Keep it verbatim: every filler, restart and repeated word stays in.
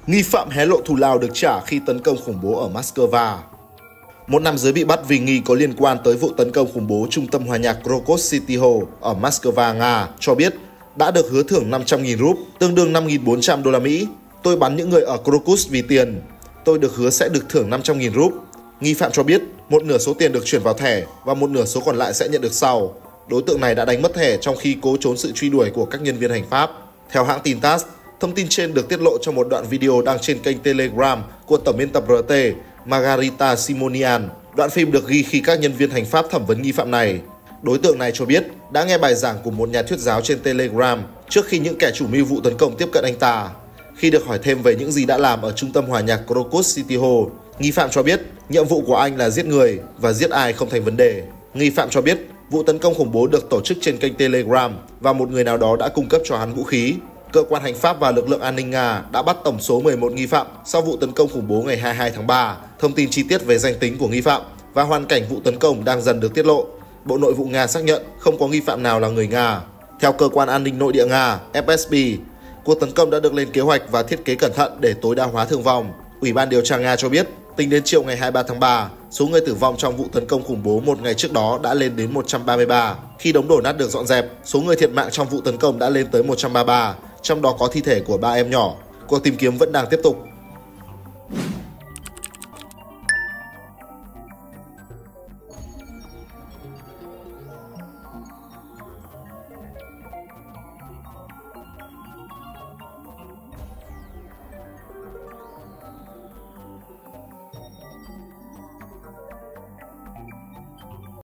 Nghi phạm hé lộ thù lao được trả khi tấn công khủng bố ở Moscow. Một nam giới bị bắt vì nghi có liên quan tới vụ tấn công khủng bố trung tâm hòa nhạc Crocus City Hall ở Moscow, Nga cho biết đã được hứa thưởng năm trăm nghìn rúp, tương đương năm nghìn bốn trăm đô la Mỹ. Tôi bắn những người ở Crocus vì tiền. Tôi được hứa sẽ được thưởng năm trăm nghìn rúp. Nghi phạm cho biết một nửa số tiền được chuyển vào thẻ và một nửa số còn lại sẽ nhận được sau. Đối tượng này đã đánh mất thẻ trong khi cố trốn sự truy đuổi của các nhân viên hành pháp. Theo hãng tin tát, thông tin trên được tiết lộ trong một đoạn video đăng trên kênh Telegram của tổng biên tập rờ tê Margarita Simonian. Đoạn phim được ghi khi các nhân viên hành pháp thẩm vấn nghi phạm này. Đối tượng này cho biết đã nghe bài giảng của một nhà thuyết giáo trên Telegram trước khi những kẻ chủ mưu vụ tấn công tiếp cận anh ta. Khi được hỏi thêm về những gì đã làm ở trung tâm hòa nhạc Crocus City Hall, nghi phạm cho biết nhiệm vụ của anh là giết người và giết ai không thành vấn đề. Nghi phạm cho biết vụ tấn công khủng bố được tổ chức trên kênh Telegram và một người nào đó đã cung cấp cho hắn vũ khí. Cơ quan hành pháp và lực lượng an ninh Nga đã bắt tổng số mười một nghi phạm sau vụ tấn công khủng bố ngày hai mươi hai tháng ba. Thông tin chi tiết về danh tính của nghi phạm và hoàn cảnh vụ tấn công đang dần được tiết lộ. Bộ Nội vụ Nga xác nhận không có nghi phạm nào là người Nga. Theo cơ quan an ninh nội địa Nga ép ét bê, cuộc tấn công đã được lên kế hoạch và thiết kế cẩn thận để tối đa hóa thương vong. Ủy ban điều tra Nga cho biết, tính đến chiều ngày hai mươi ba tháng ba, số người tử vong trong vụ tấn công khủng bố một ngày trước đó đã lên đến một trăm ba mươi ba. Khi đống đổ nát được dọn dẹp, số người thiệt mạng trong vụ tấn công đã lên tới một trăm ba mươi ba, trong đó có thi thể của ba em nhỏ. Cuộc tìm kiếm vẫn đang tiếp tục.